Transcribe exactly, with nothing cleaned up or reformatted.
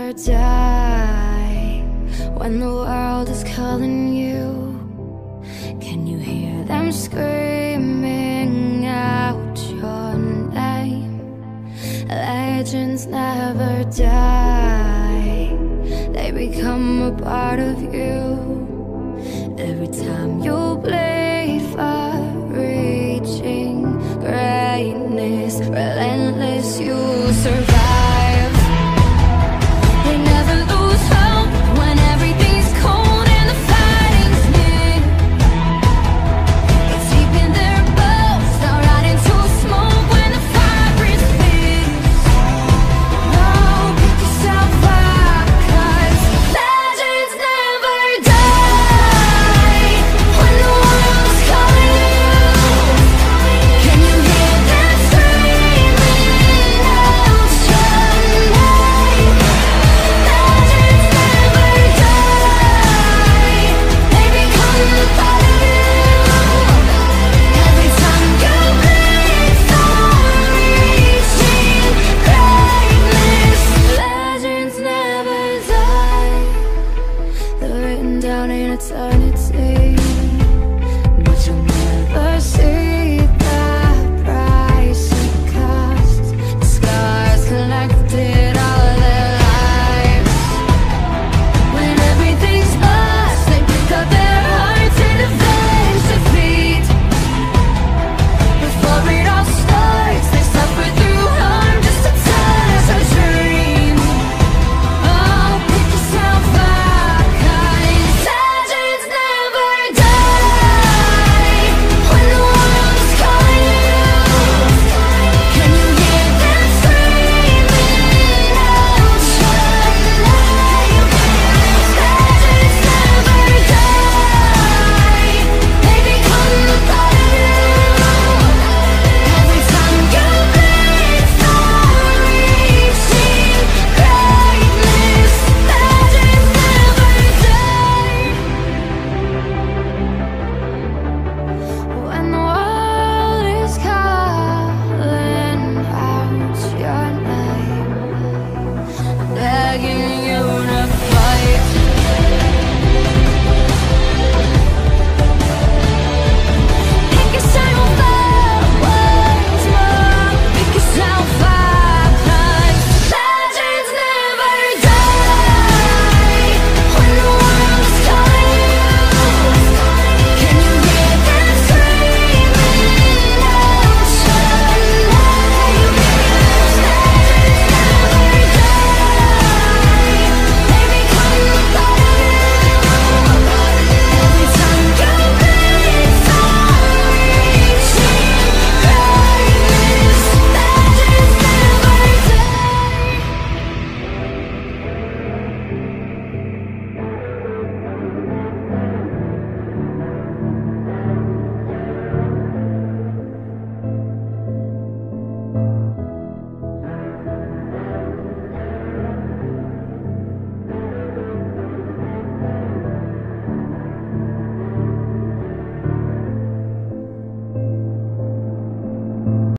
never die. When the world is calling you, can you hear them screaming out your name? Legends never die, they become a part of you. Every time you bleed for reaching greatness, relentless, you survive. They never lose hope when everything's cold and the fighting's near. It's deep in their bones, they'll rot into smoke when the fire is big. No, pick yourself up, 'cause legends never die. When the world's calling you, can you hear them screaming out your name? Legends never die, they become a part of you. Every time you bleed for reaching greatness, legends never die. They're written down in eternity.